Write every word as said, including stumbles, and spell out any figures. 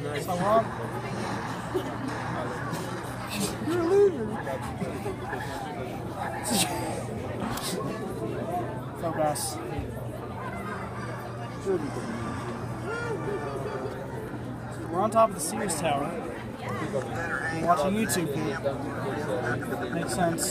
So wrong. You're a loser. Focus. We're on top of the Sears Tower. We're watching YouTube here. Makes sense.